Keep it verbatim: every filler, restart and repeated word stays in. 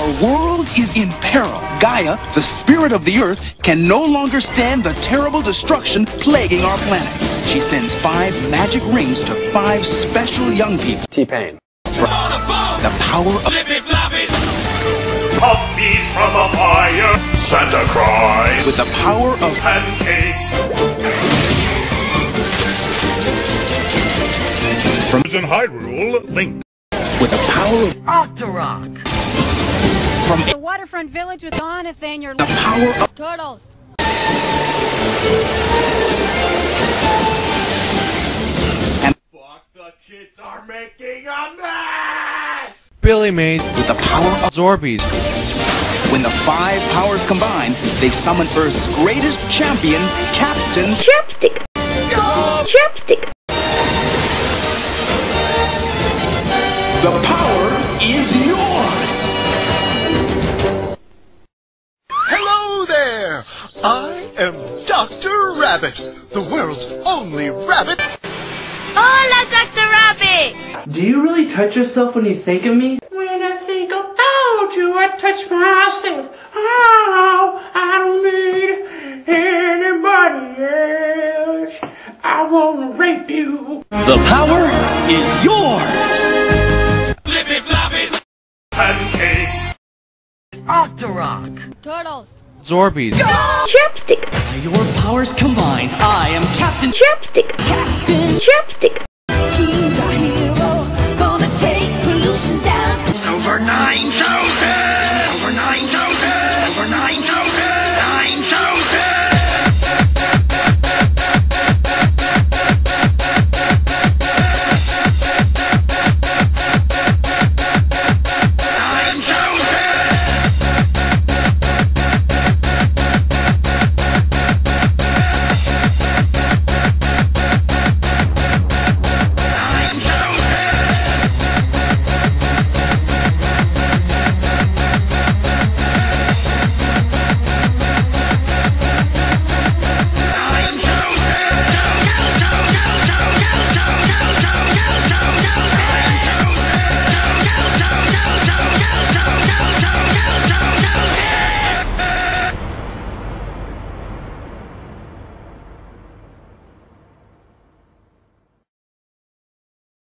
Our world is in peril. Gaia, the spirit of the earth, can no longer stand the terrible destruction plaguing our planet. She sends five magic rings to five special young people. T-Pain. The power of puppies from a fire. Santa cries with the power of pancakes. From in Hyrule, Link. With the power of Octorok. From the waterfront village with Jonathan, your the power of turtles. And fuck, the kids are making a mess. Billy Mays with the power of Zorbies. When the five powers combine, they summon Earth's greatest champion, Captain Chapstick. Chapstick. The power is yours! Hello there! I am Doctor Rabbit, the world's only rabbit. Hola, Doctor Rabbit! Do you really touch yourself when you think of me? When I think about you, I touch myself. Oh, I don't need anybody else. I wanna rape you. The power is yours! Flippy floppies. Pancakes. Octorok. Turtles. Zorbies. Chapstick. By your powers combined, I am Captain Chapstick. Captain Chapstick. He's our hero, gonna take pollution down. It's over nine